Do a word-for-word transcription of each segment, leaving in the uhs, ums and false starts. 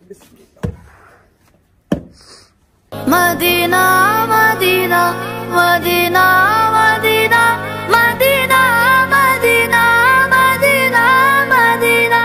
مدینہ مدینہ مدینہ مدینہ مدینہ مدینہ مدینہ مدینہ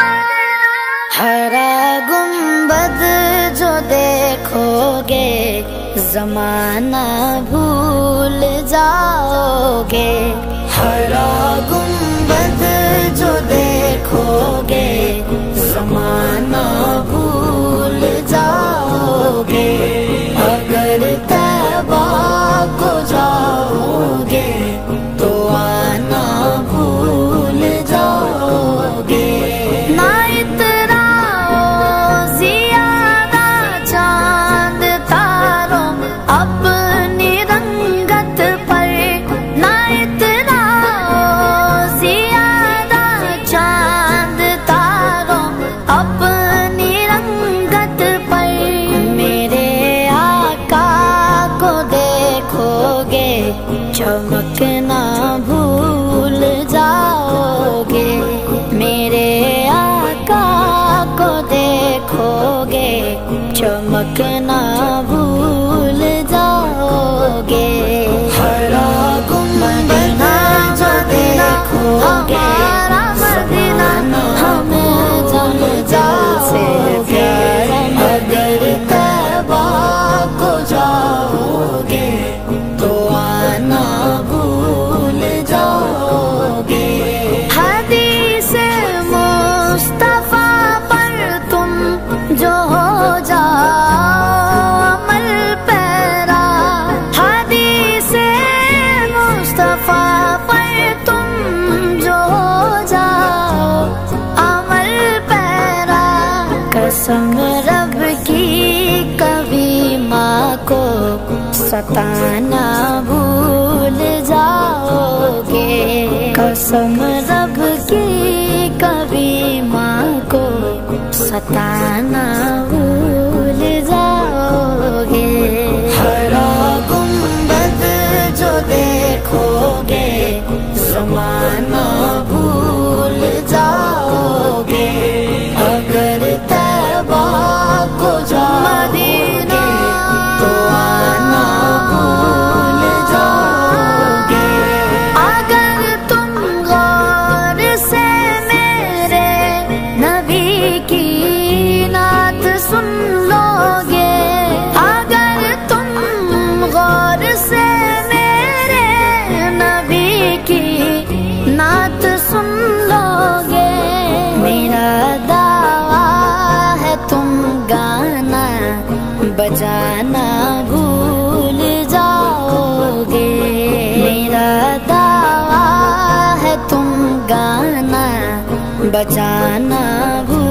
ہرا گنبد جو دیکھو گے زمانہ بھول جاؤ گے، ہرا گنبد جو دیکھو گے زمانہ بھول جاؤ گے، اگر طیبہ کو جاؤ گے تو آنا بھول جاؤ گے۔ نہ اتراؤ زیادہ چاند تاروں اپنی رنگت پر، نہ اتراؤ زیادہ چاند تاروں اپنی رنگت پر، میرے آقا کو دیکھو گے چمکنا بھول جاؤ گے، میرے آقا کو دیکھو گے چمکنا بھول جاؤ گے، ہرا گنبد جو دیکھو گے مدینہ ہمیں جل جل سے پیارا، اگر طیبہ کو جاؤ گے تو آنا بھول جاؤ گے۔ حدیث مصطفیٰ پر تم جو ہو جاؤ عمل پیرا، حدیث مصطفیٰ پر تم جو ہو جاؤ عمل پیرا، قسم رب کی کبھی ماں کو ستانا بھول جاؤ گے، قسم رب کی کبھی ماں کو ستانا بھول جاؤ گے، ہرا گنبد جو دیکھو گے زمانہ بھول جاؤ گے، اگر طیبہ کو جاؤ گے تو آنا بھول جاؤ گے، اگر تم غور سے میرے نبی کی نعت سن لو گے، اگر تم غور سے میرے نبی کی نعت سن لو گے، میرا دعویٰ ہے تم گانا بجانا بھول جاؤ گے، میرا دعویٰ ہے تم گانا بجانا بھول